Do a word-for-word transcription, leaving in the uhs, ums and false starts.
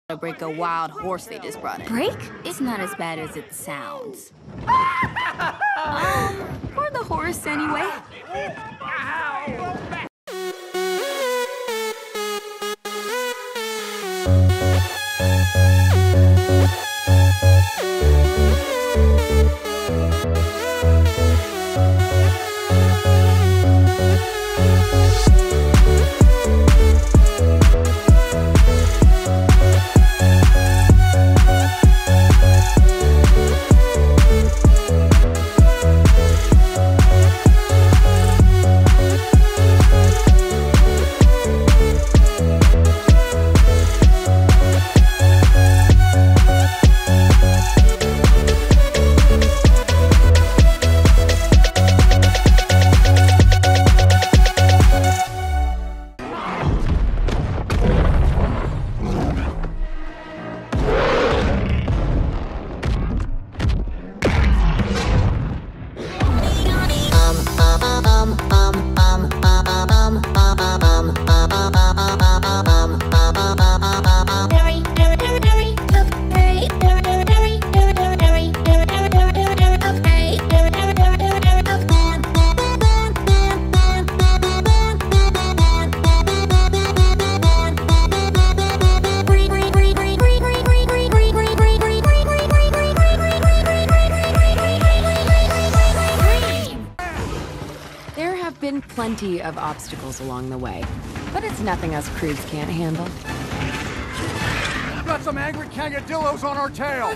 to break a wild horse they just brought in. Break? It's not as bad as it sounds. um, for the horse anyway. Plenty of obstacles along the way, but it's nothing us Croods can't handle. We've got some angry kangadillos on our tail!